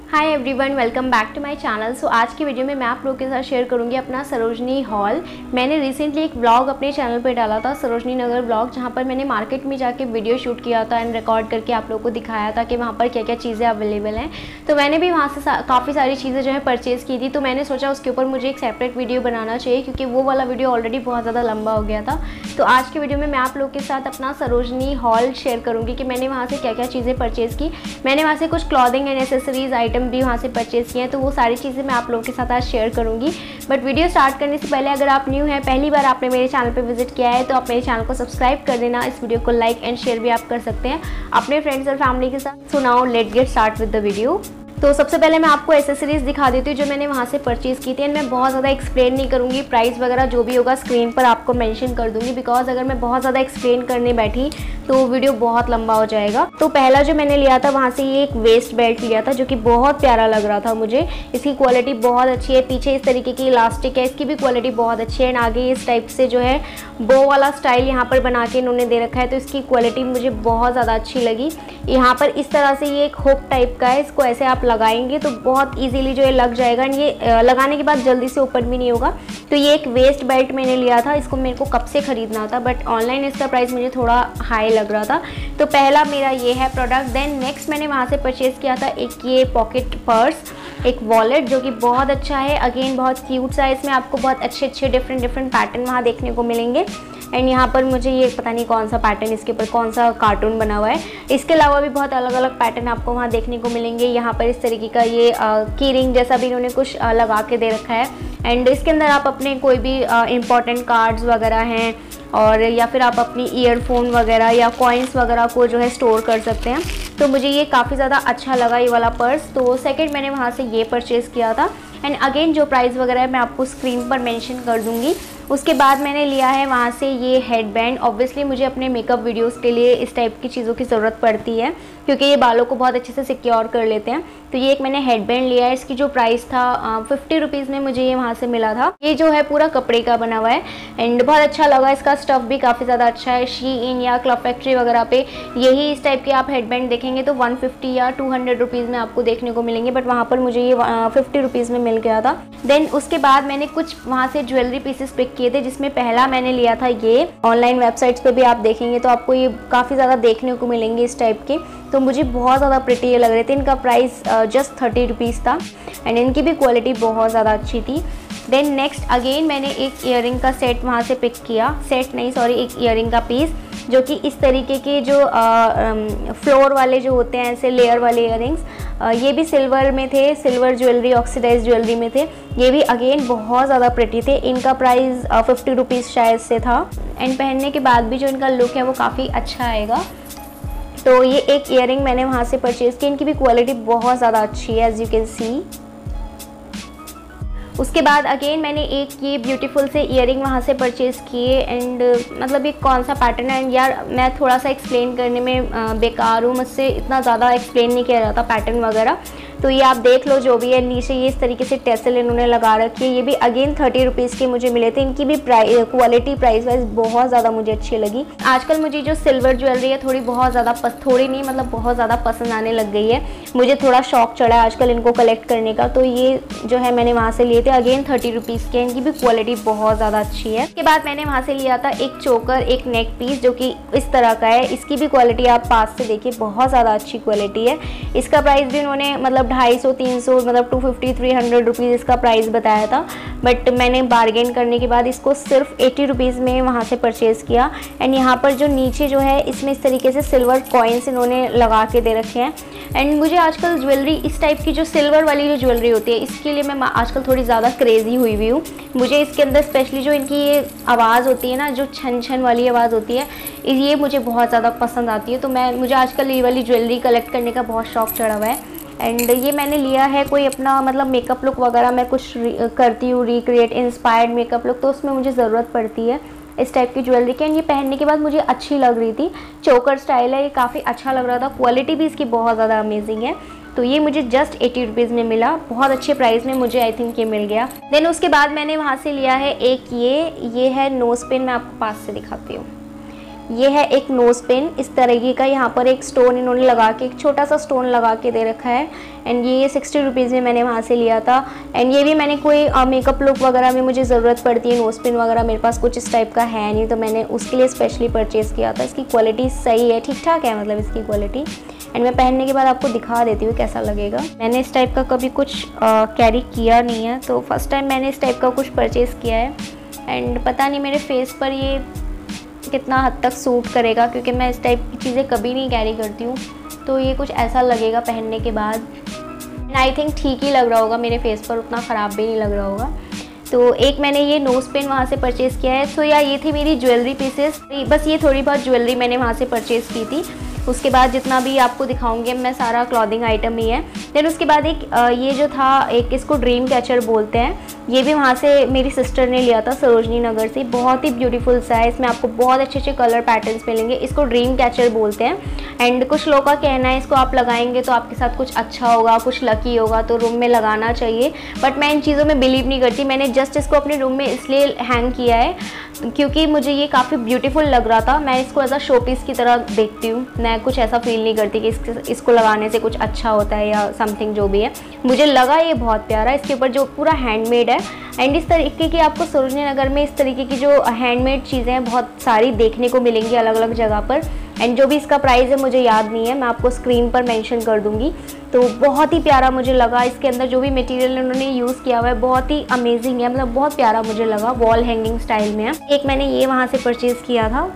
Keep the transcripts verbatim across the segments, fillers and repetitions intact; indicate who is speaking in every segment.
Speaker 1: Hi everyone, welcome back to my channel. So आज की video में मैं आप लोगों के साथ शेयर करूंगी अपना सरोजनी हॉल। मैंने रिसेंटली एक व्लॉग अपने चैनल पे डाला था, सरोजनी नगर व्लॉग, जहां पर मैंने मार्केट में जाके वीडियो शूट किया था एंड रिकॉर्ड करके आप लोगों को दिखाया था कि वहां पर क्या क्या चीज़ें अवेलेबल हैं। तो मैंने भी वहाँ से सा, काफ़ी सारी चीज़ें जो है परचेज़ की थी। तो मैंने सोचा उसके ऊपर मुझे एक सेपरेट वीडियो बनाना चाहिए, क्योंकि वो वाला वीडियो ऑलरेडी बहुत ज़्यादा लंबा हो गया था। तो आज की वीडियो में मैं आप लोगों के साथ अपना सरोजनी हॉल शेयर करूँगी कि मैंने वहाँ से क्या क्या चीज़ें परचेज़ की। मैंने वहाँ से कुछ क्लॉथिंग एंड एसेसरीज आइटम भी वहाँ से परचेज़ किए हैं, तो वो सारी चीज़ें मैं आप लोगों के साथ आज शेयर करूंगी। बट वीडियो स्टार्ट करने से पहले अगर आप न्यू हैं, पहली बार आपने मेरे चैनल पे विजिट किया है, तो आप मेरे चैनल को सब्सक्राइब कर देना। इस वीडियो को लाइक एंड शेयर भी आप कर सकते हैं अपने फ्रेंड्स और फैमिली के साथ। So now let's get start with the video. तो सबसे पहले मैं आपको एसेसरीज़ दिखा देती हूँ जो मैंने वहाँ से परचेज़ की थी। एंड मैं बहुत ज़्यादा एक्सप्लेन नहीं करूँगी, प्राइस वगैरह जो भी होगा स्क्रीन पर आपको मेंशन कर दूँगी, बिकॉज अगर मैं बहुत ज़्यादा एक्सप्लेन करने बैठी तो वीडियो बहुत लंबा हो जाएगा। तो पहला जो मैंने लिया था वहाँ से ये एक वेस्ट बेल्ट लिया था, जो कि बहुत प्यारा लग रहा था मुझे। इसकी क्वालिटी बहुत अच्छी है, पीछे इस तरीके की इलास्टिक है, इसकी भी क्वालिटी बहुत अच्छी है। एंड आगे इस टाइप से जो है बो वाला स्टाइल यहाँ पर बना के इन्होंने दे रखा है, तो इसकी क्वालिटी मुझे बहुत ज़्यादा अच्छी लगी। यहाँ पर इस तरह से ये एक हुक टाइप का है, इसको ऐसे आप लगाएंगे तो बहुत इजीली जो है लग जाएगा। एंड ये लगाने के बाद जल्दी से ओपन भी नहीं होगा। तो ये एक वेस्ट बेल्ट मैंने लिया था, इसको मेरे को कब से खरीदना था, बट ऑनलाइन इसका प्राइस मुझे थोड़ा हाई लग रहा था। तो पहला मेरा ये है प्रोडक्ट। देन नेक्स्ट मैंने वहाँ से परचेज़ किया था एक ये पॉकेट पर्स, एक वॉलेट, जो कि बहुत अच्छा है। अगेन बहुत क्यूट सा है, इसमें आपको बहुत अच्छे अच्छे डिफरेंट डिफरेंट पैटर्न वहाँ देखने को मिलेंगे। एंड यहाँ पर मुझे ये पता नहीं कौन सा पैटर्न, इसके ऊपर कौन सा कार्टून बना हुआ है। इसके अलावा भी बहुत अलग अलग पैटर्न आपको वहाँ देखने को मिलेंगे। यहाँ पर इस तरीके का ये की रिंग जैसा भी इन्होंने कुछ आ, लगा के दे रखा है। एंड इसके अंदर आप अपने कोई भी इम्पॉर्टेंट कार्ड्स वगैरह हैं, और या फिर आप अपनी ईयरफोन वगैरह या कॉइन्स वगैरह को जो है स्टोर कर सकते हैं। तो मुझे ये काफ़ी ज़्यादा अच्छा लगा ये वाला पर्स। तो सेकंड मैंने वहाँ से ये परचेज़ किया था। एंड अगेन जो प्राइस वगैरह है मैं आपको स्क्रीन पर मेंशन कर दूँगी। उसके बाद मैंने लिया है वहाँ से ये हेडबैंड। ऑब्वियसली मुझे अपने मेकअप वीडियोस के लिए इस टाइप की चीज़ों की ज़रूरत पड़ती है, क्योंकि ये बालों को बहुत अच्छे से सिक्योर कर लेते हैं। तो ये एक मैंने हेडबैंड लिया है, इसकी जो प्राइस था फिफ्टी रुपीज़ में मुझे ये वहाँ से मिला था। ये जो है पूरा कपड़े का बना हुआ है एंड बहुत अच्छा लगा। इसका स्टफ़ भी काफ़ी ज़्यादा अच्छा है। शी इन या क्लब फैक्ट्री वगैरह पे यही इस टाइप के आप हेडबैंड देखेंगे तो वन फिफ्टी या टू हंड्रेड रुपीज़ में आपको देखने को मिलेंगे, बट वहाँ पर मुझे ये फिफ्टी रुपीज़ में मिल गया था। देन उसके बाद मैंने कुछ वहाँ से ज्वेलरी पीसेस पिक किए थे, जिसमें पहला मैंने लिया था ये। ऑनलाइन वेबसाइट्स पे भी आप देखेंगे तो आपको ये काफ़ी ज़्यादा देखने को मिलेंगे इस टाइप के। तो मुझे बहुत ज़्यादा प्रिटी ये लग रहे थे। इनका प्राइस जस्ट थर्टी रुपीज़ था एंड इनकी भी क्वालिटी बहुत ज़्यादा अच्छी थी। देन नेक्स्ट अगेन मैंने एक ईयरिंग का सेट वहाँ से पिक किया, सेट नहीं सॉरी एक ईयरिंग का पीस, जो कि इस तरीके के जो फ्लोर वाले जो होते हैं ऐसे लेयर वाले ईयरिंग्स, ये भी सिल्वर में थे, सिल्वर ज्वेलरी ऑक्सीडाइज ज्वेलरी में थे। ये भी अगेन बहुत ज़्यादा प्रिटी थे। इनका प्राइस फिफ्टी रुपीज़ शायद से था। एंड पहनने के बाद भी जो इनका लुक है वो काफ़ी अच्छा आएगा। तो ये एक ईयरिंग मैंने वहाँ से परचेज़ की। इनकी भी क्वालिटी बहुत ज़्यादा अच्छी है, एज यू कैन सी। उसके बाद अगेन मैंने एक ये ब्यूटीफुल से ईयरिंग वहाँ से परचेज़ किए। एंड मतलब ये कौन सा पैटर्न है यार, मैं थोड़ा सा एक्सप्लेन करने में बेकार हूँ, मुझसे इतना ज़्यादा एक्सप्लेन नहीं किया जाता पैटर्न वगैरह। तो ये आप देख लो जो भी है। नीचे ये इस तरीके से टेसल इन्होंने लगा रखी है। ये भी अगेन थर्टी रुपीज़ के मुझे मिले थे। इनकी भी प्राइस क्वालिटी प्राइस वाइज बहुत ज़्यादा मुझे अच्छी लगी। आजकल मुझे जो सिल्वर ज्वेलरी है थोड़ी बहुत ज़्यादा पस थोड़ी नहीं मतलब बहुत ज़्यादा पसंद आने लग गई है। मुझे थोड़ा शौक चढ़ा है आजकल इनको कलेक्ट करने का। तो ये जो है मैंने वहाँ से लिए थे, अगेन थर्टी रुपीज़ के। इनकी भी क्वालिटी बहुत ज़्यादा अच्छी है। उसके बाद मैंने वहाँ से लिया था एक चोकर, एक नेक पीस, जो कि इस तरह का है। इसकी भी क्वालिटी आप पास से देखिए, बहुत ज़्यादा अच्छी क्वालिटी है। इसका प्राइस भी उन्होंने मतलब ढाई सौ तीन सौ मतलब two fifty three hundred rupees इसका प्राइस बताया था, बट मैंने बार्गेन करने के बाद इसको सिर्फ एटी रुपीज़ में वहाँ से परचेज़ किया। एंड यहाँ पर जो नीचे जो है इसमें इस तरीके से सिल्वर कॉइन्स इन्होंने लगा के दे रखे हैं। एंड मुझे आजकल ज्वेलरी इस टाइप की जो सिल्वर वाली जो ज्वेलरी होती है, इसके लिए मैं आजकल थोड़ी ज़्यादा क्रेज़ी हुई हुई हूँ। मुझे इसके अंदर स्पेशली जो इनकी ये आवाज़ होती है ना, जो छन छन वाली आवाज़ होती है, ये मुझे बहुत ज़्यादा पसंद आती है। तो मैं मुझे आजकल ये वाली ज्वेलरी कलेक्ट करने का बहुत शौक चढ़ा हुआ है। एंड ये मैंने लिया है कोई अपना मतलब मेकअप लुक वगैरह मैं कुछ करती हूँ, रिक्रिएट इंस्पायर्ड मेकअप लुक, तो उसमें मुझे ज़रूरत पड़ती है इस टाइप की ज्वेलरी की। एंड ये पहनने के बाद मुझे अच्छी लग रही थी। चोकर स्टाइल है, ये काफ़ी अच्छा लग रहा था। क्वालिटी भी इसकी बहुत ज़्यादा अमेजिंग है। तो ये मुझे जस्ट एटी रुपीज़ में मिला, बहुत अच्छे प्राइस में मुझे आई थिंक ये मिल गया। देन उसके बाद मैंने वहाँ से लिया है एक ये ये है नोज़ पिन। मैं आपको पास से दिखाती हूँ। ये है एक नोज़ पिन इस तरीके का, यहाँ पर एक स्टोन इन्होंने लगा के, एक छोटा सा स्टोन लगा के दे रखा है। एंड ये सिक्सटी रुपीज़ में मैंने वहाँ से लिया था। एंड ये भी मैंने कोई मेकअप लुक वगैरह में मुझे ज़रूरत पड़ती है, नोज़ पिन वगैरह मेरे पास कुछ इस टाइप का है नहीं, तो मैंने उसके लिए स्पेशली परचेज़ किया था। इसकी क्वालिटी सही है, ठीक ठाक है मतलब इसकी क्वालिटी। एंड मैं पहनने के बाद आपको दिखा देती हूँ कैसा लगेगा। मैंने इस टाइप का कभी कुछ कैरी किया नहीं है, तो फर्स्ट टाइम मैंने इस टाइप का कुछ परचेज़ किया है। एंड पता नहीं मेरे फेस पर ये कितना हद तक सूट करेगा, क्योंकि मैं इस टाइप की चीज़ें कभी नहीं कैरी करती हूँ, तो ये कुछ ऐसा लगेगा पहनने के बाद। आई थिंक ठीक ही लग रहा होगा मेरे फेस पर, उतना ख़राब भी नहीं लग रहा होगा। तो एक मैंने ये नोज़ पिन वहाँ से परचेज़ किया है। सो या ये थी मेरी ज्वेलरी पीसेस, बस ये थोड़ी बहुत ज्वेलरी मैंने वहाँ से परचेज़ की थी। उसके बाद जितना भी आपको दिखाऊंगी मैं सारा क्लॉथिंग आइटम ही है। देन उसके बाद एक ये जो था, एक इसको ड्रीम कैचर बोलते हैं, ये भी वहाँ से मेरी सिस्टर ने लिया था सरोजनी नगर से। बहुत ही ब्यूटीफुल सा है, इसमें आपको बहुत अच्छे अच्छे कलर पैटर्न्स मिलेंगे। इसको ड्रीम कैचर बोलते हैं। एंड कुछ लोगों का कहना है इसको आप लगाएंगे तो आपके साथ कुछ अच्छा होगा, कुछ लकी होगा, तो रूम में लगाना चाहिए। बट मैं इन चीज़ों में बिलीव नहीं करती। मैंने जस्ट इसको अपने रूम में इसलिए हैंग किया है क्योंकि मुझे ये काफ़ी ब्यूटीफुल लग रहा था। मैं इसको एज अ शो पीस की तरह देखती हूँ, मैं कुछ ऐसा फील नहीं करती कि इस, इसको लगाने से कुछ अच्छा होता है या समथिंग जो भी है। मुझे लगा ये बहुत प्यारा, इसके ऊपर जो पूरा हैंडमेड है। एंड इस तरीके की आपको सरोजनी नगर में इस तरीके की जो हैंडमेड चीज़ें हैं बहुत सारी देखने को मिलेंगी अलग अलग जगह पर। एंड जो भी इसका प्राइस है मुझे याद नहीं है, मैं आपको स्क्रीन पर मेंशन कर दूंगी। तो बहुत ही प्यारा मुझे लगा, इसके अंदर जो भी मटेरियल उन्होंने यूज़ किया हुआ है बहुत ही अमेजिंग है, मतलब बहुत प्यारा मुझे लगा, वॉल हैंगिंग स्टाइल में है। एक मैंने ये वहाँ से परचेज़ किया था।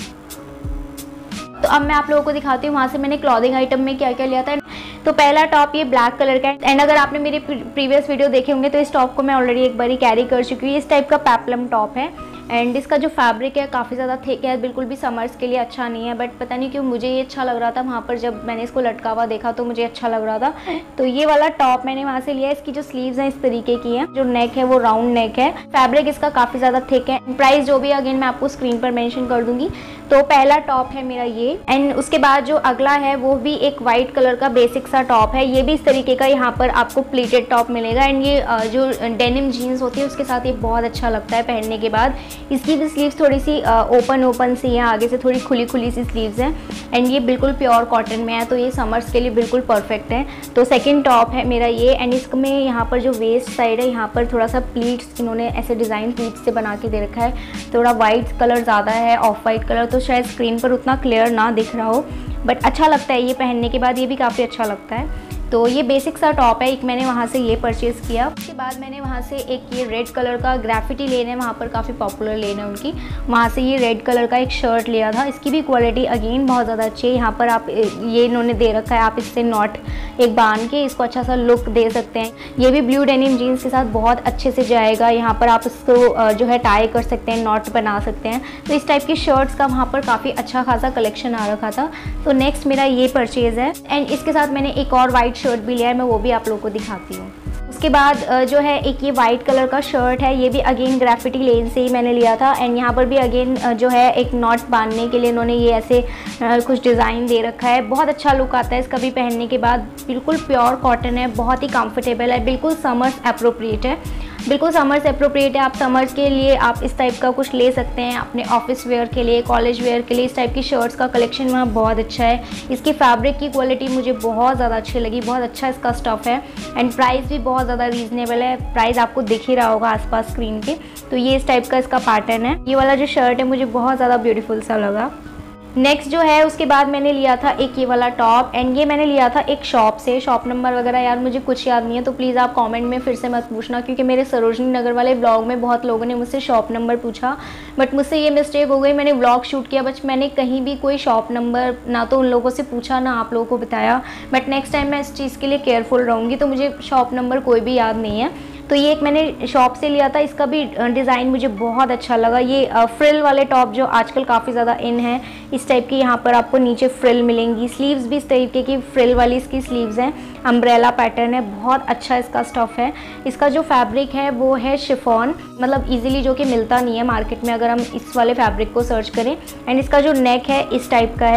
Speaker 1: तो अब मैं आप लोगों को दिखाती हूँ वहाँ से मैंने क्लॉथिंग आइटम में क्या क्या लिया था। तो पहला टॉप ये ब्लैक कलर का है। एंड अगर आपने मेरे प्रीवियस वीडियो देखे होंगे तो इस टॉप को मैं ऑलरेडी एक बार कैरी कर चुकी हूँ। इस टाइप का पेप्लम टॉप है। एंड इसका जो फैब्रिक है काफ़ी ज़्यादा थिक है, बिल्कुल भी समर्स के लिए अच्छा नहीं है। बट पता नहीं क्यों मुझे ये अच्छा लग रहा था, वहाँ पर जब मैंने इसको लटका हुआ देखा तो मुझे अच्छा लग रहा था। तो ये वाला टॉप मैंने वहाँ से लिया। इसकी जो स्लीव्स हैं इस तरीके की है, जो नेक है वो राउंड नेक है। फैब्रिक इसका काफ़ी ज़्यादा थिक है। प्राइस जो भी अगेन मैं आपको स्क्रीन पर मेंशन कर दूंगी। तो पहला टॉप है मेरा ये। एंड उसके बाद जो अगला है वो भी एक वाइट कलर का बेसिक सा टॉप है। ये भी इस तरीके का यहाँ पर आपको प्लीटेड टॉप मिलेगा। एंड ये जो डेनिम जीन्स होती है उसके साथ ये बहुत अच्छा लगता है पहनने के बाद। इसकी भी स्लीव्स थोड़ी सी ओपन ओपन सी है, आगे से थोड़ी खुली खुली सी स्लीव्स हैं। एंड ये बिल्कुल प्योर कॉटन में है, तो ये समर्स के लिए बिल्कुल परफेक्ट है। तो सेकंड टॉप है मेरा ये। एंड इसमें यहाँ पर जो वेस्ट साइड है यहाँ पर थोड़ा सा प्लीट्स इन्होंने ऐसे डिज़ाइन प्लीट्स से बना के दे रखा है। थोड़ा वाइट कलर ज़्यादा है, ऑफ वाइट कलर, तो शायद स्क्रीन पर उतना क्लियर ना दिख रहा हो, बट अच्छा लगता है ये पहनने के बाद, ये भी काफ़ी अच्छा लगता है। तो ये बेसिक सा टॉप है, एक मैंने वहाँ से ये परचेज़ किया। उसके बाद मैंने वहाँ से एक ये रेड कलर का ग्राफिटी लेन है, वहाँ पर काफ़ी पॉपुलर लेन है उनकी, वहाँ से ये रेड कलर का एक शर्ट लिया था। इसकी भी क्वालिटी अगेन बहुत ज़्यादा अच्छी है। यहाँ पर आप ये इन्होंने दे रखा है, आप इससे नॉट एक बांध के इसको अच्छा सा लुक दे सकते हैं। ये भी ब्लू डेनिम जीन्स के साथ बहुत अच्छे से जाएगा। यहाँ पर आप इसको जो है टाई कर सकते हैं, नॉट बना सकते हैं। तो इस टाइप की शर्ट्स का वहाँ पर काफ़ी अच्छा खासा कलेक्शन आ रखा था। तो नेक्स्ट मेरा ये परचेज़ है। एंड इसके साथ मैंने एक और वाइट शर्ट भी लिया है, मैं वो भी आप लोगों को दिखाती हूँ। उसके बाद जो है एक ये वाइट कलर का शर्ट है, ये भी अगेन ग्राफिटी लेन से ही मैंने लिया था। एंड यहाँ पर भी अगेन जो है एक नॉट बांधने के लिए इन्होंने ये ऐसे कुछ डिज़ाइन दे रखा है। बहुत अच्छा लुक आता है इसका भी पहनने के बाद। बिल्कुल प्योर कॉटन है, बहुत ही कंफर्टेबल है, बिल्कुल समर्स अप्रोप्रिएट है, बिल्कुल समर्स अप्रोप्रिएट है। आप समर्स के लिए आप इस टाइप का कुछ ले सकते हैं, अपने ऑफिस वेयर के लिए, कॉलेज वेयर के लिए। इस टाइप की शर्ट्स का कलेक्शन वहाँ बहुत अच्छा है। इसकी फैब्रिक की क्वालिटी मुझे बहुत ज़्यादा अच्छी लगी, बहुत अच्छा इसका स्टफ़ है। एंड प्राइस भी बहुत ज़्यादा रीज़नेबल है, प्राइस आपको दिख ही रहा होगा आसपास स्क्रीन के। तो ये इस टाइप का इसका पैटर्न है। ये वाला जो शर्ट है मुझे बहुत ज़्यादा ब्यूटीफुल सा लगा। नेक्स्ट जो है उसके बाद मैंने लिया था एक ये वाला टॉप। एंड ये मैंने लिया था एक शॉप से, शॉप नंबर वगैरह यार मुझे कुछ याद नहीं है, तो प्लीज़ आप कमेंट में फिर से मत पूछना, क्योंकि मेरे सरोजनी नगर वाले व्लॉग में बहुत लोगों ने मुझसे शॉप नंबर पूछा, बट मुझसे ये मिस्टेक हो गई। मैंने व्लॉग शूट किया बट मैंने कहीं भी कोई शॉप नंबर ना तो उन लोगों से पूछा ना आप लोगों को बताया। बट नेक्स्ट टाइम मैं इस चीज़ के लिए केयरफुल रहूँगी। तो मुझे शॉप नंबर कोई भी याद नहीं है। तो ये एक मैंने शॉप से लिया था, इसका भी डिज़ाइन मुझे बहुत अच्छा लगा। ये फ्रिल वाले टॉप जो आजकल काफ़ी ज़्यादा इन है, इस टाइप की यहाँ पर आपको नीचे फ्रिल मिलेंगी। स्लीव्स भी इस तरीके की फ्रिल वाली इसकी स्लीव्स हैं, अम्ब्रेला पैटर्न है, बहुत अच्छा इसका स्टफ़ है। इसका जो फैब्रिक है वो है शिफॉन, मतलब इजीली जो कि मिलता नहीं है मार्केट में अगर हम इस वाले फैब्रिक को सर्च करें। एंड इसका जो नेक है इस टाइप का है।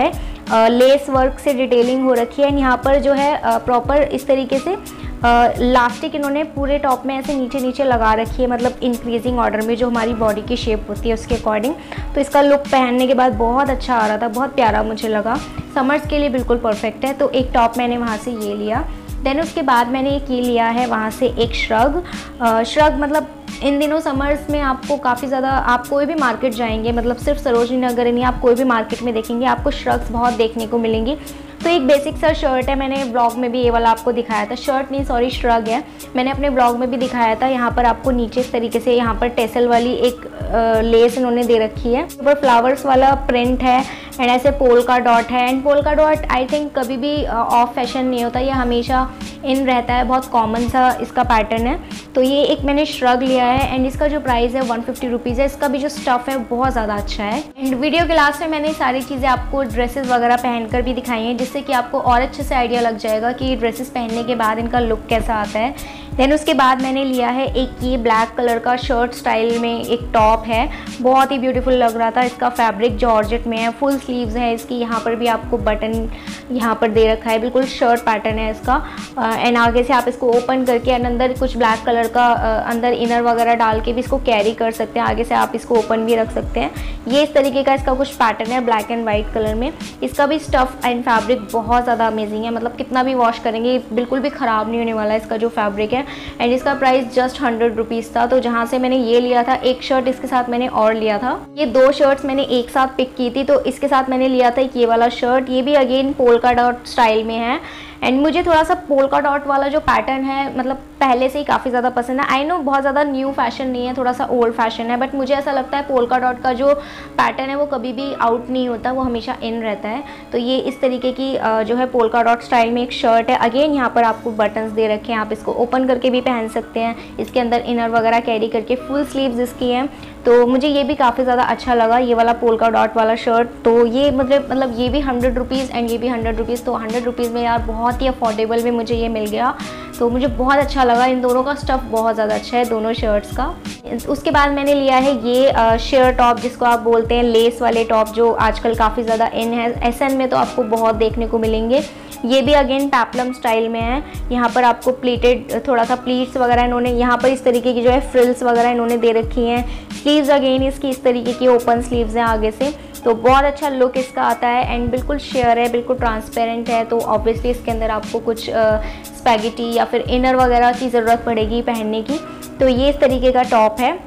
Speaker 1: लेस वर्क से डिटेलिंग हो रखी है। एंड यहाँ पर जो है प्रॉपर इस तरीके से लास्टिक इन्होंने पूरे टॉप में ऐसे नीचे नीचे लगा रखी है, मतलब इंक्रीजिंग ऑर्डर में जो हमारी बॉडी की शेप होती है उसके अकॉर्डिंग। तो इसका लुक पहनने के बाद बहुत अच्छा आ रहा था, बहुत प्यारा मुझे लगा, समर्स के लिए बिल्कुल परफेक्ट है। तो एक टॉप मैंने वहाँ से ये लिया। देन उसके बाद मैंने एक ये लिया है वहाँ से एक श्रग। श्रग मतलब इन दिनों समर्स में आपको काफ़ी ज़्यादा, आप कोई भी मार्केट जाएंगे, मतलब सिर्फ सरोजनी नगर नहीं, आप कोई भी मार्केट में देखेंगे आपको श्रग्स बहुत देखने को मिलेंगी। तो एक बेसिक सा शर्ट है, मैंने ब्लॉग में भी ये वाला आपको दिखाया था, शर्ट नहीं सॉरी श्रग है, मैंने अपने ब्लॉग में भी दिखाया था। यहाँ पर आपको नीचे इस तरीके से यहाँ पर टेसल वाली एक आ, लेस इन्होंने दे रखी है, ऊपर फ्लावर्स वाला प्रिंट है एंड ऐसे पोल का डॉट है। एंड पोल का डॉट आई थिंक कभी भी ऑफ फैशन नहीं होता, ये हमेशा इन रहता है, बहुत कॉमन सा इसका पैटर्न है। तो ये एक मैंने श्रग लिया है एंड इसका जो प्राइस है वन फिफ्टी रुपीज़ है। इसका भी जो स्टफ़ है बहुत ज़्यादा अच्छा है। एंड वीडियो के लास्ट में मैंने सारी चीज़ें आपको ड्रेसेस वगैरह पहनकर भी दिखाई हैं, जिससे कि आपको और अच्छे से आइडिया लग जाएगा कि ड्रेसेस पहनने के बाद इनका लुक कैसा आता है। देन उसके बाद मैंने लिया है एक ये ब्लैक कलर का शर्ट स्टाइल में एक टॉप है, बहुत ही ब्यूटीफुल लग रहा था। इसका फैब्रिक जॉर्जेट में है, फुल स्लीव्स है इसकी, यहाँ पर भी आपको बटन यहाँ पर दे रखा है, बिल्कुल शर्ट पैटर्न है इसका। एंड uh, आगे से आप इसको ओपन करके एंड अंदर कुछ ब्लैक कलर का uh, अंदर इनर वगैरह डाल के भी इसको कैरी कर सकते हैं, आगे से आप इसको ओपन भी रख सकते हैं। ये इस तरीके का इसका कुछ पैटर्न है ब्लैक एंड वाइट कलर में। इसका भी स्टफ़ एंड फैब्रिक बहुत ज़्यादा अमेजिंग है, मतलब कितना भी वॉश करेंगे बिल्कुल भी ख़राब नहीं होने वाला इसका जो फैब्रिक है। एंड इसका प्राइस जस्ट हंड्रेड रुपीज़ था। तो जहाँ से मैंने ये लिया था, एक शर्ट इसके साथ मैंने और लिया था, ये दो शर्ट्स मैंने एक साथ पिक की थी। तो इसके साथ मैंने लिया था एक ये वाला शर्ट, ये भी अगेन पोल्का डॉट स्टाइल में है। एंड मुझे थोड़ा सा पोल्का डॉट वाला जो पैटर्न है मतलब पहले से ही काफ़ी ज़्यादा पसंद है। आई नो बहुत ज़्यादा न्यू फैशन नहीं है, थोड़ा सा ओल्ड फैशन है, बट मुझे ऐसा लगता है पोल्का डॉट का जो पैटर्न है वो कभी भी आउट नहीं होता, वो हमेशा इन रहता है। तो ये इस तरीके की जो है पोल्का डॉट स्टाइल में एक शर्ट है। अगेन यहाँ पर आपको बटन्स दे रखे हैं, आप इसको ओपन करके भी पहन सकते हैं, इसके अंदर इनर वगैरह कैरी करके, फुल स्लीव्स इसकी हैं। तो मुझे ये भी काफ़ी ज़्यादा अच्छा लगा ये वाला पोल्का डॉट वाला शर्ट। तो ये मतलब मतलब ये भी हंड्रेड रुपीज़ एंड ये भी हंड्रेड रुपीज़, तो हंड्रेड रुपीज़ में यार बहुत ही अफोर्डेबल में मुझे ये मिल गया। तो मुझे बहुत अच्छा लगा, इन दोनों का स्टफ़ बहुत ज़्यादा अच्छा है दोनों शर्ट्स का। उसके बाद मैंने लिया है ये शेयर टॉप, जिसको आप बोलते हैं लेस वाले टॉप, जो आजकल काफ़ी ज़्यादा इन है। एसएन में तो आपको बहुत देखने को मिलेंगे। ये भी अगेन पैपलम स्टाइल में है, यहाँ पर आपको प्लीटेड थोड़ा सा प्लीट्स वगैरह इन्होंने यहाँ पर इस तरीके की जो है फ्रिल्स वगैरह इन्होंने दे रखी हैं। स्लीव्स अगेन इसकी इस तरीके की ओपन स्लीव्स हैं आगे से, तो बहुत अच्छा लुक इसका आता है। एंड बिल्कुल शेयर है, बिल्कुल ट्रांसपेरेंट है, तो ऑब्वियसली इसके अंदर आपको कुछ स्पैगेटी या फिर इनर वगैरह की ज़रूरत पड़ेगी पहनने की। तो ये इस तरीके का टॉप है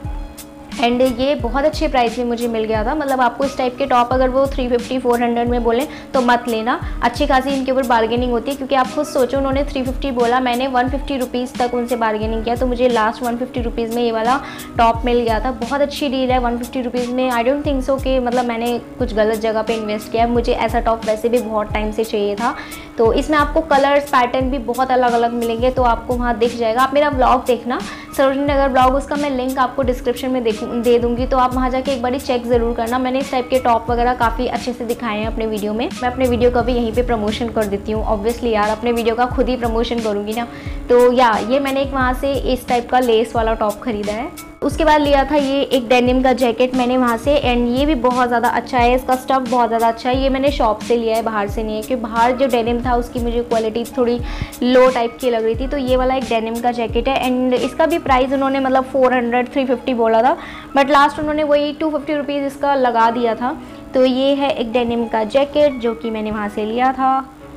Speaker 1: एंड ये बहुत अच्छे प्राइस में मुझे मिल गया था। मतलब आपको इस टाइप के टॉप अगर वो थ्री फिफ्टी फोर हंड्रेड में बोलें तो मत लेना, अच्छी खासी इनके ऊपर बार्गेनिंग होती है, क्योंकि आप खुद सोचो उन्होंने थ्री फिफ्टी बोला, मैंने वन फिफ्टी रुपीज़ तक उनसे बार्गेनिंग किया, तो मुझे लास्ट वन फिफ्टी रुपीज़ में ये वाला टॉप मिल गया था। बहुत अच्छी डील है वन फिफ्टी रुपीज़ में। आई डोंट थिंक सो कि मतलब मैंने कुछ गलत जगह पर इन्वेस्ट किया है, मुझे ऐसा टॉप वैसे भी बहुत टाइम से चाहिए था। तो इसमें आपको कलर्स पैटर्न भी बहुत अलग अलग मिलेंगे, तो आपको वहाँ दिख जाएगा। आप मेरा ब्लॉग देखना, सरोजनी नगर ब्लॉग, उसका मैं लिंक आपको डिस्क्रिप्शन में दे दूँगी, तो आप वहाँ जाके एक बार चेक ज़रूर करना। मैंने इस टाइप के टॉप वगैरह काफ़ी अच्छे से दिखाए हैं अपने वीडियो में। मैं अपने वीडियो का भी यहीं पे प्रमोशन कर देती हूँ, ऑब्वियसली यार अपने वीडियो का खुद ही प्रमोशन करूँगी ना। तो या ये मैंने एक वहाँ से इस टाइप का लेस वाला टॉप खरीदा है। उसके बाद लिया था ये एक डेनिम का जैकेट मैंने वहाँ से, एंड ये भी बहुत ज़्यादा अच्छा है, इसका स्टफ़ बहुत ज़्यादा अच्छा है। ये मैंने शॉप से लिया है, बाहर से नहीं है, क्योंकि बाहर जो डेनिम था उसकी मुझे क्वालिटी थोड़ी लो टाइप की लग रही थी। तो ये वाला एक डेनिम का जैकेट है एंड इसका भी प्राइस उन्होंने मतलब फोर हंड्रेड थ्री फिफ्टी बोला था, बट लास्ट उन्होंने वही टू फिफ्टी रुपीज़ इसका लगा दिया था। तो ये है एक डेनिम का जैकेट जो कि मैंने वहाँ से लिया था।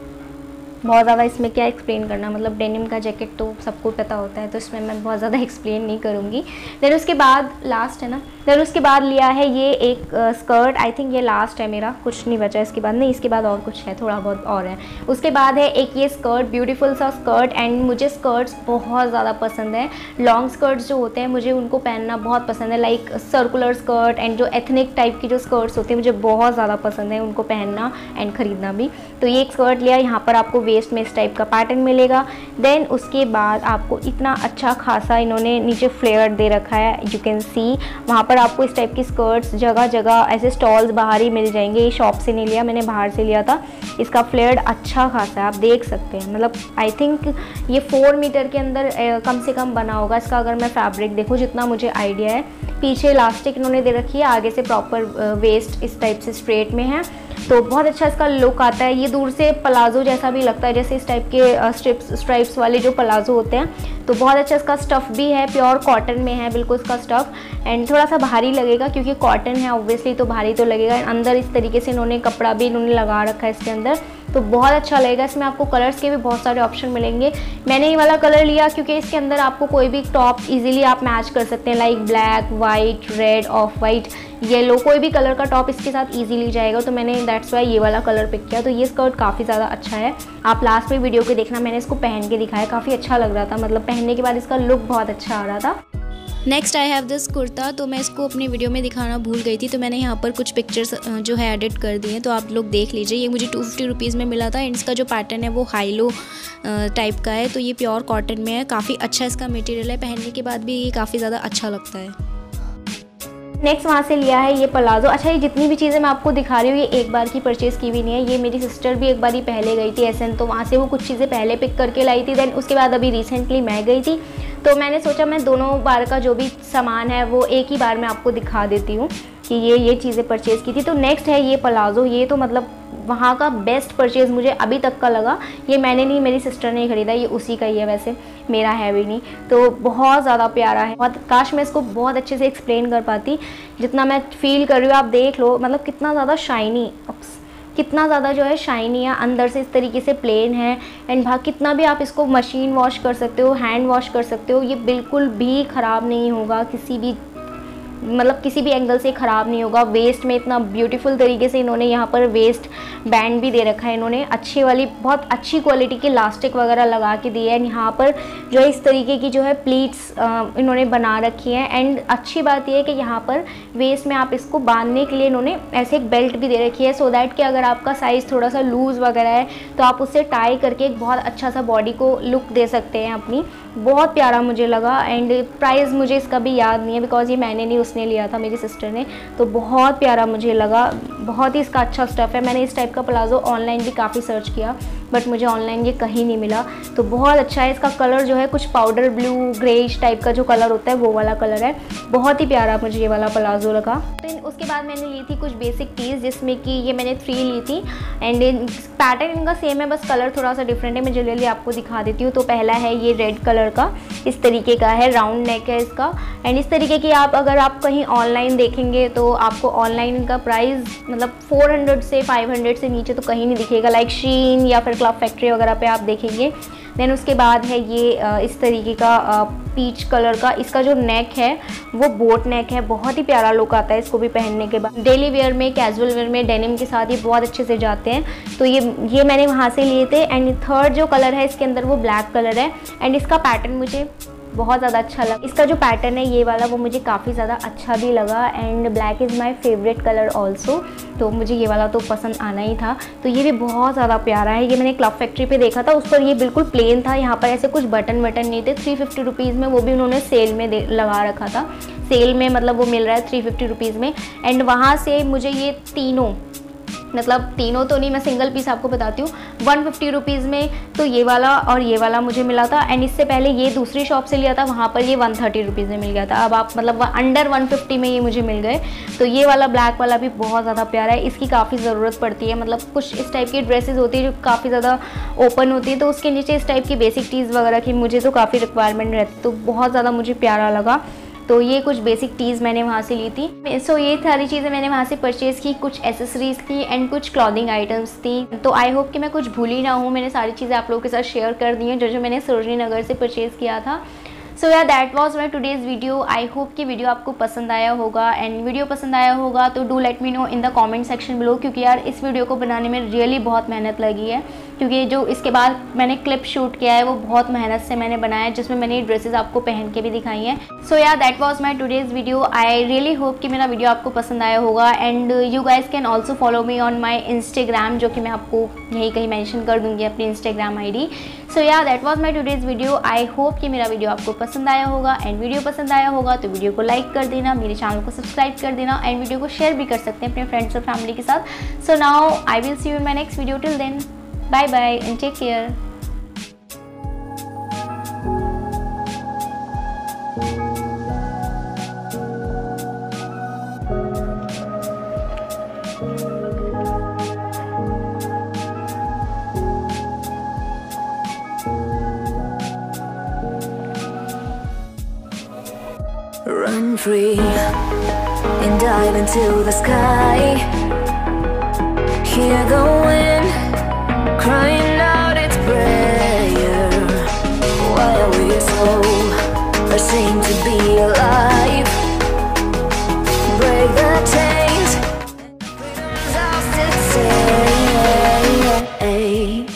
Speaker 1: बहुत ज़्यादा इसमें क्या एक्सप्लेन करना, मतलब डेनिम का जैकेट तो सबको पता होता है, तो इसमें मैं बहुत ज़्यादा एक्सप्लेन नहीं करूँगी। देन उसके बाद लास्ट है ना, देन उसके बाद लिया है ये एक स्कर्ट, आई थिंक ये लास्ट है मेरा, कुछ नहीं बचा इसके बाद, नहीं इसके बाद और कुछ है, थोड़ा बहुत और है। उसके बाद है एक ये स्कर्ट, ब्यूटीफुल सा स्कर्ट, एंड मुझे स्कर्ट्स बहुत ज़्यादा पसंद है। लॉन्ग स्कर्ट्स जो होते हैं मुझे उनको पहनना बहुत पसंद है, लाइक सर्कुलर स्कर्ट एंड जो एथनिक टाइप की जो स्कर्ट्स होती हैं मुझे बहुत ज़्यादा पसंद है उनको पहनना एंड ख़रीदना भी। तो ये एक स्कर्ट लिया, यहाँ पर आपको वेस्ट में इस टाइप का पैटर्न मिलेगा। देन उसके बाद आपको इतना अच्छा खासा इन्होंने नीचे फ्लेयर दे रखा है, यू कैन सी। वहाँ पर आपको इस टाइप की स्कर्ट्स जगह जगह ऐसे स्टॉल्स बाहर ही मिल जाएंगे। ये शॉप से नहीं लिया, मैंने बाहर से लिया था। इसका फ्लेयर अच्छा खासा है, आप देख सकते हैं, मतलब आई थिंक ये फोर मीटर के अंदर ए, कम से कम बना होगा इसका, अगर मैं फैब्रिक देखूँ जितना मुझे आइडिया है। पीछे इलास्टिक इन्होंने दे रखी है, आगे से प्रॉपर वेस्ट इस टाइप से स्ट्रेट में है। तो बहुत अच्छा इसका लुक आता है। ये दूर से प्लाजो जैसा भी लगता है, जैसे इस टाइप के स्ट्रिप्स स्ट्राइप्स वाले जो प्लाजो होते हैं। तो बहुत अच्छा इसका स्टफ़ भी है, प्योर कॉटन में है बिल्कुल इसका स्टफ़। एंड थोड़ा सा भारी लगेगा क्योंकि कॉटन है ऑब्वियसली, तो भारी तो लगेगा। अंदर इस तरीके से इन्होंने कपड़ा भी इन्होंने लगा रखा है इसके अंदर, तो बहुत अच्छा लगेगा। इसमें आपको कलर्स के भी बहुत सारे ऑप्शन मिलेंगे। मैंने ये वाला कलर लिया क्योंकि इसके अंदर आपको कोई भी टॉप इजीली आप मैच कर सकते हैं, like black, white, red, off white, yellow, कोई भी कलर का टॉप इसके साथ इजीली जाएगा। तो मैंने दैट्स वाई ये वाला कलर पिक किया। तो ये स्कर्ट काफ़ी ज़्यादा अच्छा है, आप लास्ट में वीडियो को देखना, मैंने इसको पहन के दिखाया, काफ़ी अच्छा लग रहा था, मतलब पहनने के बाद इसका लुक बहुत अच्छा आ रहा था।
Speaker 2: Next I have this kurta. तो मैं इसको अपनी वीडियो में दिखाना भूल गई थी, तो मैंने यहाँ पर कुछ पिक्चर्स जो है एडिट कर दिए हैं, तो आप लोग देख लीजिए। ये मुझे टू फिफ्टी रुपीज़ में मिला था। इसका जो पैटर्न है वो हाई लो टाइप का है, तो ये प्योर कॉटन में है, काफ़ी अच्छा इसका मटेरियल है, पहनने के बाद भी ये काफ़ी ज़्यादा अच्छा लगता है।
Speaker 1: नेक्स्ट वहाँ से लिया है ये प्लाजो। अच्छा, ये जितनी भी चीज़ें मैं आपको दिखा रही हूँ ये एक बार की परचेज़ की भी नहीं है, ये मेरी सिस्टर भी एक बार ही पहले गई थी एसएन, तो वहाँ से वो कुछ चीज़ें पहले पिक करके लाई थी। देन उसके बाद अभी रिसेंटली मैं गई थी, तो मैंने सोचा मैं दोनों बार का जो भी सामान है वो एक ही बार में आपको दिखा देती हूँ कि ये ये चीज़ें परचेज़ की थी। तो नेक्स्ट है ये प्लाजो। ये तो मतलब वहाँ का बेस्ट परचेज़ मुझे अभी तक का लगा। ये मैंने नहीं, मेरी सिस्टर ने खरीदा, ये उसी का ही है, वैसे मेरा है भी नहीं। तो बहुत ज़्यादा प्यारा है, बहुत, काश मैं इसको बहुत अच्छे से एक्सप्लेन कर पाती जितना मैं फील कर रही हूँ। आप देख लो, मतलब कितना ज़्यादा शाइनी, कितना ज़्यादा जो है शाइनी है, अंदर से इस तरीके से प्लेन है। एंड भाग कितना भी आप इसको मशीन वॉश कर सकते हो, हैंड वॉश कर सकते हो, ये बिल्कुल भी ख़राब नहीं होगा, किसी भी मतलब किसी भी एंगल से ख़राब नहीं होगा। वेस्ट में इतना ब्यूटीफुल तरीके से इन्होंने यहाँ पर वेस्ट बैंड भी दे रखा है, इन्होंने अच्छी वाली, बहुत अच्छी क्वालिटी की इलास्टिक वगैरह लगा के दी है। एंड यहाँ पर जो है इस तरीके की जो है प्लीट्स इन्होंने बना रखी है। एंड अच्छी बात यह है कि यहाँ पर वेस्ट में आप इसको बांधने के लिए इन्होंने ऐसे एक बेल्ट भी दे रखी है, सो दैट कि अगर आपका साइज़ थोड़ा सा लूज़ वगैरह है तो आप उससे टाई करके एक बहुत अच्छा सा बॉडी को लुक दे सकते हैं अपनी। बहुत प्यारा मुझे लगा। एंड प्राइस मुझे इसका भी याद नहीं है बिकॉज ये मैंने नहीं, उसने लिया था, मेरी सिस्टर ने। तो बहुत प्यारा मुझे लगा, बहुत ही इसका अच्छा स्टफ़ है। मैंने इस टाइप का प्लाजो ऑनलाइन भी काफ़ी सर्च किया बट मुझे ऑनलाइन ये कहीं नहीं मिला। तो बहुत अच्छा है। इसका कलर जो है कुछ पाउडर ब्लू ग्रेइश टाइप का जो कलर होता है वो वाला कलर है। बहुत ही प्यारा मुझे ये वाला प्लाजो लगा। तो उसके बाद मैंने ली थी कुछ बेसिक टीज़, जिसमें कि ये मैंने थ्री ली थी। एंड पैटर्न इनका सेम है, बस कलर थोड़ा सा डिफरेंट है। मैं जल्दी आपको दिखा देती हूँ। तो पहला है ये रेड कलर का, इस तरीके का है, राउंड नेक है इसका। एंड इस तरीके की आप अगर आप कहीं ऑनलाइन देखेंगे तो आपको ऑनलाइन इनका प्राइस मतलब फोर हंड्रेड से फाइव हंड्रेड से नीचे तो कहीं नहीं दिखेगा, लाइक शीन या फिर क्लब फैक्ट्री वगैरह पे आप देखेंगे। देन उसके बाद है ये इस तरीके का पीच कलर का, इसका जो नेक है वो बोट नेक है। बहुत ही प्यारा लुक आता है इसको भी पहनने के बाद। डेली वेयर में, कैजुअल वेयर में, डेनिम के साथ ये बहुत अच्छे से जाते हैं। तो ये ये मैंने वहाँ से लिए थे। एंड थर्ड जो कलर है इसके अंदर वो ब्लैक कलर है। एंड इसका पैटर्न मुझे बहुत ज़्यादा अच्छा लगा। इसका जो पैटर्न है ये वाला वो मुझे काफ़ी ज़्यादा अच्छा भी लगा। And black is my favourite colour also, तो मुझे ये वाला तो पसंद आना ही था। तो ये भी बहुत ज़्यादा प्यारा है। ये मैंने क्लब फैक्ट्री पे देखा था, उस पर ये बिल्कुल प्लेन था, यहाँ पर ऐसे कुछ बटन वटन नहीं थे। थ्री फिफ्टी रुपीज़ में, वो भी उन्होंने सेल में लगा रखा था, सेल में मतलब वो मिल रहा है थ्री फिफ्टी रुपीज़ में। एंड वहाँ से मुझे ये तीनों, मतलब तीनों तो नहीं, मैं सिंगल पीस आपको बताती हूँ, वन फिफ्टी रुपीज़ में तो ये वाला और ये वाला मुझे मिला था। एंड इससे पहले ये दूसरी शॉप से लिया था, वहाँ पर ये वन थर्टी रुपीज़ में मिल गया था। अब आप मतलब अंडर वन फिफ्टी में ये मुझे मिल गए। तो ये वाला ब्लैक वाला भी बहुत ज़्यादा प्यारा है। इसकी काफ़ी ज़रूरत पड़ती है, मतलब कुछ इस टाइप की ड्रेसेस होती है जो काफ़ी ज़्यादा ओपन होती है, तो उसके नीचे इस टाइप की बेसिक टीज़ वगैरह की मुझे तो काफ़ी रिक्वायरमेंट रहती है। तो बहुत ज़्यादा मुझे प्यारा लगा। तो ये कुछ बेसिक टीज़ मैंने वहाँ से ली थी। सो so, ये सारी चीज़ें मैंने वहाँ से परचेज़ की। कुछ एसेसरीज़ थी एंड कुछ क्लॉथिंग आइटम्स थी। तो आई होप कि मैं कुछ भूली ना हूँ, मैंने सारी चीज़ें आप लोगों के साथ शेयर कर दी हैं जो जो मैंने सरोजनी नगर से परचेज़ किया था। So yeah that was my today's video. I hope कि वीडियो आपको पसंद आया होगा। एंड वीडियो पसंद आया होगा तो do let me know in the comment section below, क्योंकि यार इस वीडियो को बनाने में रियली बहुत मेहनत लगी है, क्योंकि जो इसके बाद मैंने क्लिप शूट किया है वो बहुत मेहनत से मैंने बनाया है, जिसमें मैंने ड्रेसेस आपको पहन के भी दिखाई हैं। So yeah that was my today's video. I really hope कि मेरा वीडियो आपको पसंद आया होगा। And you guys can also follow me on my Instagram, जो कि मैं आपको यहीं कहीं मैंशन कर दूँगी अपनी Instagram I D. So yeah that was my today's video. I hope कि मेरा वीडियो आपको पसंद आया होगा। एंड वीडियो पसंद आया होगा तो वीडियो को लाइक कर देना, मेरे चैनल को सब्सक्राइब कर देना, एंड वीडियो को शेयर भी कर सकते हैं अपने फ्रेंड्स और फैमिली के साथ। So now I will see you in my next video. Till then, bye bye and take care.
Speaker 3: Run free and dive into the sky. Hear the wind crying out its prayer. Why are we so ashamed to be alive? Break the chains, freedom's ours to take.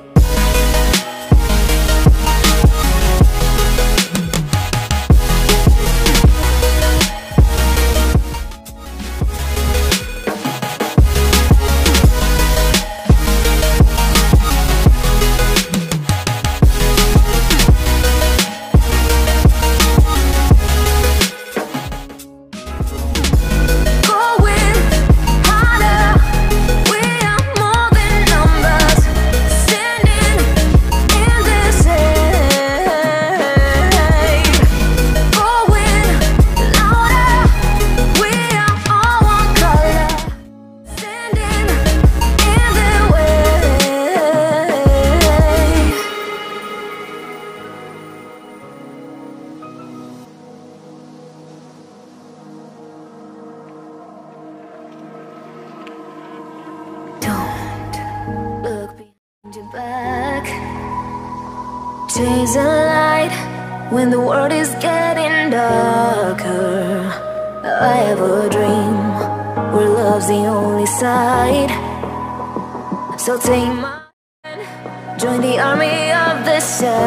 Speaker 3: Your back, chase a light when the world is getting darker. I have a dream where love's the only side. So take my hand, join the army of the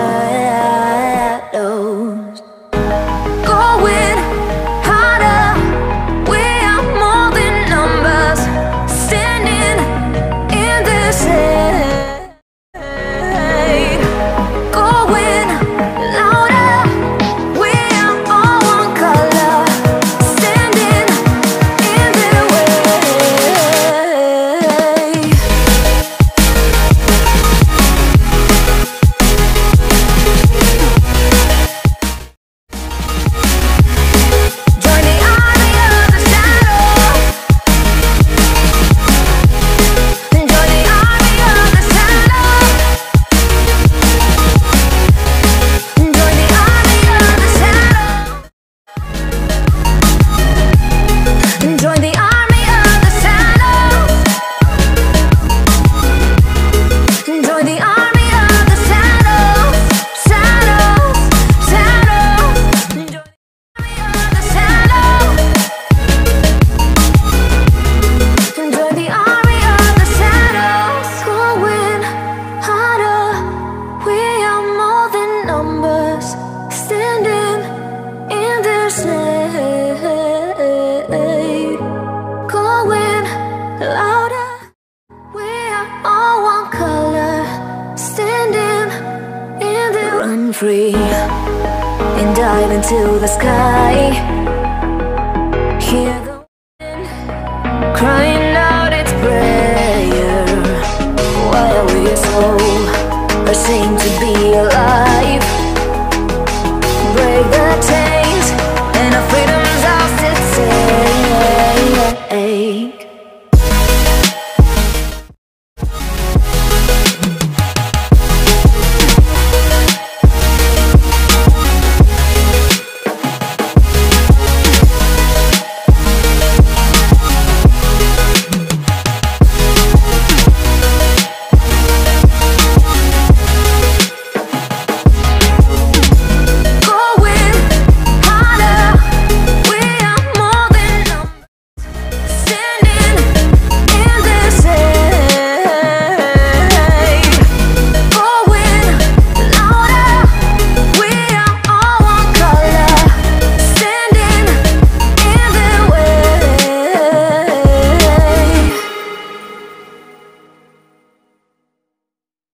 Speaker 3: shadows. Going harder, we are more than numbers, standing in the shade. Free and dive into the sky. Hear the wind crying